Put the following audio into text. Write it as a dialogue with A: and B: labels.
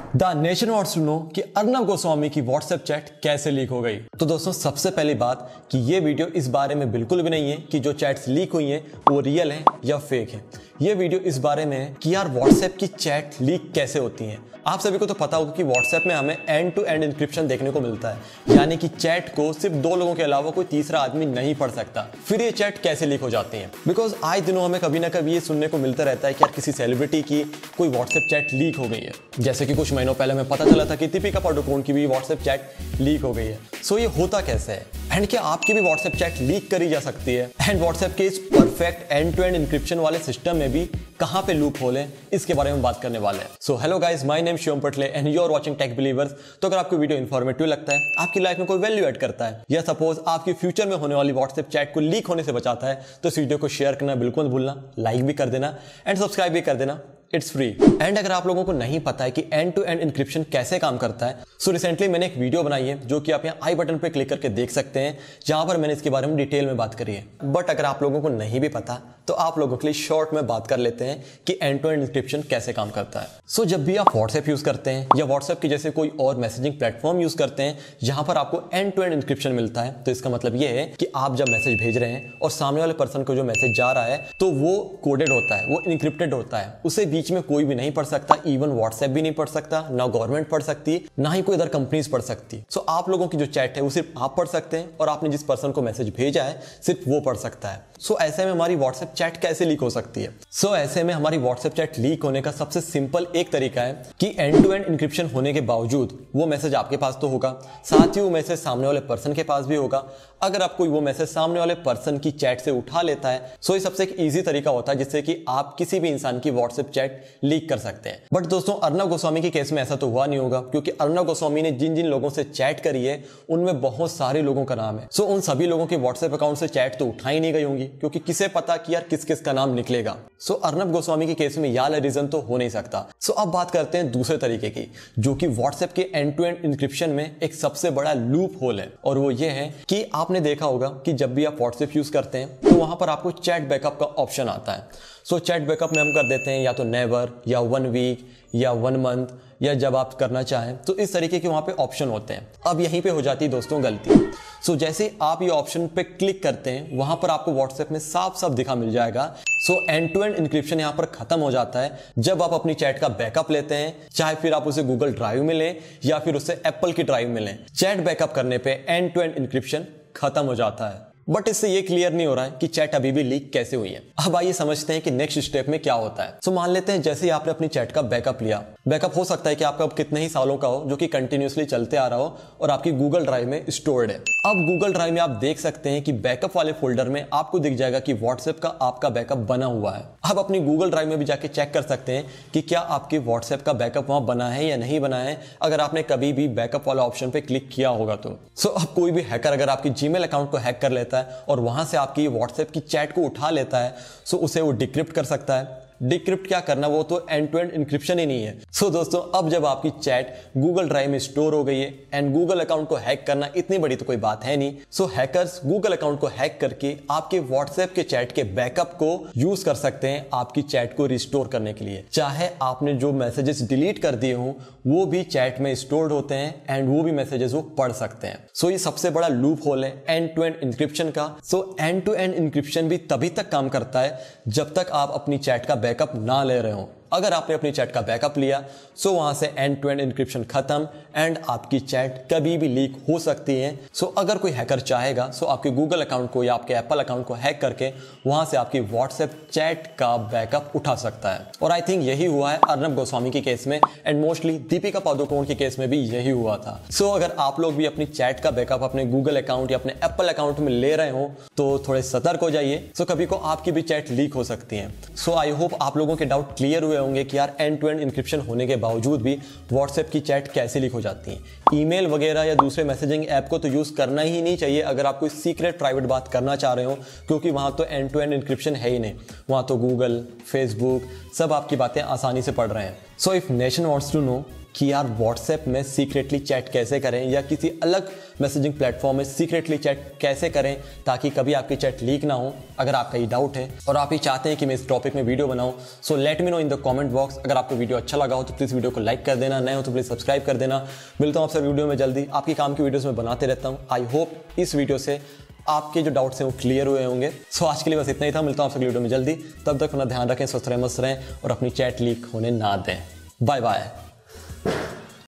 A: The nation wants to know कि अर्नब गोस्वामी की WhatsApp chat कैसे लीक हो गई। तो दोस्तों सबसे पहली बात कि ये वीडियो इस बारे में बिल्कुल भी नहीं है कि जो चैट्स लीक हुई हैं वो रियल हैं या फेक हैं। ये वीडियो इस बारे में है कि यार व्हाट्सएप की चैट लीक कैसे होती हैं। आप सभी को तो पता होगा कि व्हाट्सएप में हमें एंड टू एंड इंक्रिप्शन देखने को मिलता है, यानी कि चैट को सिर्फ दो लोगों के अलावा कोई तीसरा आदमी नहीं पढ़ सकता। फिर ये चैट कैसे लीक हो जाती है? बिकॉज आए दिनों हमें कभी ना कभी ये सुनने को मिलता रहता है कि यार किसी सेलिब्रिटी की कोई व्हाट्सएप चैट लीक हो गई है। जैसे कि कुछ महीनों पहले हमें पता चला था कि दीपिका पादुकोण की भी व्हाट्सएप चैट लीक हो गई है। सो ये होता कैसे है एंड क्या आपकी भी व्हाट्सएप चैट लीक करी जा सकती है? एंड व्हाट्सएप के इस perfect end to end encryption वाले सिस्टम में भी कहां पे लूप होल है, इसके बारे में बात करने वाले हैं। So hello guys, my name Shivam Patle and you are watching Tech Believers. तो अगर आपको वीडियो इन्फॉर्मेटिव लगता है, आपकी लाइफ में कोई वैल्यू ऐड करता है या सपोज आपकी फ्यूचर में होने वाली व्हाट्सएप चैट को लीक होने से बचाता है, तो इस वीडियो को शेयर करना बिल्कुल मत भूलना, लाइक भी कर देना एंड सब्सक्राइब भी कर देना। It's free. एंड अगर आप लोगों को नहीं पता है कि एंड टू एंड इंक्रिप्शन कैसे काम करता है, सो रिसेंटली मैंने एक वीडियो बनाई है जो कि आप यहाँ आई बटन पे क्लिक करके देख सकते हैं, जहां पर मैंने इसके बारे में डिटेल में बात करी है। बट अगर आप लोगों को नहीं भी पता तो आप लोगों के लिए शॉर्ट में बात कर लेते हैं कि एंड टू एंड इंक्रिप्शन कैसे काम करता है। सो जब भी आप व्हाट्सएप यूज करते हैं या व्हाट्सएप के जैसे कोई और मैसेजिंग प्लेटफॉर्म यूज करते हैं जहां पर आपको एंड टू एंड इंक्रिप्शन मिलता है, तो इसका मतलब यह है कि आप जब मैसेज भेज रहे हैं और सामने वाले पर्सन को जो मैसेज जा रहा है तो वो कोडेड होता है, वो इनक्रिप्टेड होता है, उसे बीच में कोई भी नहीं पढ़ सकता। इवन व्हाट्सएप भी नहीं पढ़ सकता, ना गवर्नमेंट पढ़ सकती, ना ही कोई अदर कंपनीज पढ़ सकती। सो आप लोगों की जो चैट है वो सिर्फ आप पढ़ सकते हैं और आपने जिस पर्सन को मैसेज भेजा है सिर्फ वो पढ़ सकता है। सो ऐसे में हमारी व्हाट्सएप चैट कैसे लीक हो सकती है? सो ऐसे में हमारी व्हाट्सएप चैट लीक होने का सबसे सिंपल एक तरीका है कि एंड टू एंड इंक्रिप्शन होने के बावजूद वो मैसेज आपके पास तो होगा, साथ ही वो मैसेज सामने वाले पर्सन के पास भी होगा। अगर आप कोई वो मैसेज सामने वाले पर्सन की चैट से उठा लेता है, सो ये सबसे एक इजी तरीका होता है जिससे कि आप किसी भी इंसान की व्हाट्सएप चैट लीक कर सकते हैं। बट दोस्तों अर्नब गोस्वामी के केस में ऐसा तो हुआ नहीं होगा, क्योंकि अर्नब गोस्वामी ने जिन जिन लोगों से चैट करी है उनमें बहुत सारे लोगों का नाम है। सो उन सभी लोगों के व्हाट्सएप अकाउंट से चैट तो उठाई नहीं गई होंगी, क्योंकि किसे पता कि यार किस किस का नाम निकलेगा। सो अर्नब गोस्वामी के केस में यार रीजन तो हो नहीं सकता। सो अब बात करते हैं दूसरे तरीके की, जो कि व्हाट्सएप के एंड टू एंड इंक्रिप्शन में एक सबसे बड़ा लूप होल है, और वो ये है कि आपने देखा होगा कि जब भी आप व्हाट्सएप यूज करते हैं तो वहां पर आपको चैट बैकअप का ऑप्शन आता है। सो चैट बैकअप में हम कर देते हैं या तो नेवर या 1 वीक या 1 मंथ या जब आप करना चाहें, तो इस तरीके के वहां पे ऑप्शन होते हैं। अब यहीं पे हो जाती है दोस्तों गलती। सो जैसे आप ये ऑप्शन पे क्लिक करते हैं वहां पर आपको व्हाट्सएप में साफ साफ दिखा मिल जाएगा। So end to end encryption यहां पर खत्म हो जाता है जब आप अपनी चैट का बैकअप लेते हैं, चाहे फिर आप उसे गूगल ड्राइव में लें या फिर उसे एप्पल की ड्राइव में लें। चैट बैकअप करने पे एंड टू एंड इंक्रिप्शन खत्म हो जाता है। बट इससे ये क्लियर नहीं हो रहा है कि चैट अभी भी लीक कैसे हुई है। अब आइए समझते हैं कि नेक्स्ट स्टेप में क्या होता है। सो मान लेते हैं जैसे ही आपने अपनी चैट का बैकअप लिया, बैकअप हो सकता है कि आपका कितने ही सालों का हो, जो कि कंटिन्यूअसली चलते आ रहा हो और आपकी गूगल ड्राइव में स्टोर्ड है। अब गूगल ड्राइव में आप देख सकते हैं कि बैकअप वाले फोल्डर में आपको दिख जाएगा कि व्हाट्सएप का आपका बैकअप बना हुआ है। आप अपनी गूगल ड्राइव में भी जाके चेक कर सकते हैं कि क्या आपके व्हाट्सएप का बैकअप वहां बना है या नहीं बना है, अगर आपने कभी भी बैकअप वाला ऑप्शन पे क्लिक किया होगा तो। सो अब कोई भी हैकर अगर आपकी जीमेल अकाउंट को हैक कर लेता है और वहां से आपकी व्हाट्सएप की चैट को उठा लेता है, सो उसे वो डिक्रिप्ट कर सकता है। डिक्रिप्ट क्या करना, वो तो एंड टू एंड इंक्रिप्शन ही नहीं है। सो दोस्तों अब जब आपकी चैट गूगल ड्राइव में स्टोर हो गई है एंड गूगल अकाउंट को हैक करना इतनी बड़ी तो कोई बात है नहीं। सो हैकर्स गूगल अकाउंट को हैक करके आपके व्हाट्सएप के चैट के बैकअप को यूज कर सकते हैं आपकी चैट को रिस्टोर करने के लिए। चाहे आपने जो मैसेजेस डिलीट कर दिए हों वो भी चैट में स्टोर्ड होते हैं एंड वो भी मैसेजेस वो पढ़ सकते हैं। सो ये सबसे बड़ा लूप होल है एंड टू एंड इंक्रिप्शन का। So end to end encryption भी तभी तक काम करता है जब तक आप अपनी चैट का बैकअप ना ले रहे हो। अगर आपने अपनी चैट का बैकअप लिया, सो वहां से एंड टू एंड इंक्रिप्शन खत्म एंड आपकी चैट कभी भी लीक हो सकती है। सो अगर कोई हैकर चाहेगा, सो आपके गूगल अकाउंट को या आपके एप्पल अकाउंट को हैक करके वहां से आपकी व्हाट्सएप चैट का बैकअप उठा सकता है। और आई थिंक यही हुआ है अर्नब गोस्वामी के केस में एंड मोस्टली दीपिका पादुकोण के केस में भी यही हुआ था। सो अगर आप लोग भी अपनी चैट का बैकअप अपने गूगल अकाउंट या अपने एप्पल अकाउंट में ले रहे हो तो थोड़े सतर्क हो जाइए। सो कभी को आपकी भी चैट लीक हो सकती है। सो आई होप आप लोगों के डाउट क्लियर हुए होंगे कि यार एंड टू एंड इंक्रिप्शन होने के बावजूद भी व्हाट्सएप की चैट कैसे लीक हो जाती है। ईमेल वगैरह या दूसरे मैसेजिंग ऐप को तो यूज करना ही नहीं चाहिए अगर आप कोई सीक्रेट प्राइवेट बात करना चाह रहे हो, क्योंकि वहां तो एंड टू एंड इंक्रिप्शन है ही नहीं। वहां तो गूगल, फेसबुक सब आपकी बातें आसानी से पढ़ रहे हैं। So if nation wants to know कि यार व्हाट्सएप में सीक्रेटली चैट कैसे करें या किसी अलग मैसेजिंग प्लेटफॉर्म में सीक्रेटली चैट कैसे करें ताकि कभी आपकी चैट लीक ना हो, अगर आपका ये डाउट है और आप ये चाहते हैं कि मैं इस टॉपिक में वीडियो बनाऊं, so let me know in the comment box. अगर आपको वीडियो अच्छा लगा हो तो प्लीज़ वीडियो को लाइक कर देना, नए हो तो प्लीज़ सब्सक्राइब कर देना। मिलता हूँ आपसे वीडियो में जल्दी। आपकी काम की वीडियोज़ में बनाते रहता हूँ। आई होप इस वीडियो से आपके जो डाउट्स हैं वो क्लियर हुए होंगे। सो आज के लिए बस इतना ही था। मिलता हूँ आपसे वीडियो में जल्दी। तब तक अपना ध्यान रखें, स्वस्थ रहें, मस्त रहें और अपनी चैट लीक होने ना दें। Bye bye.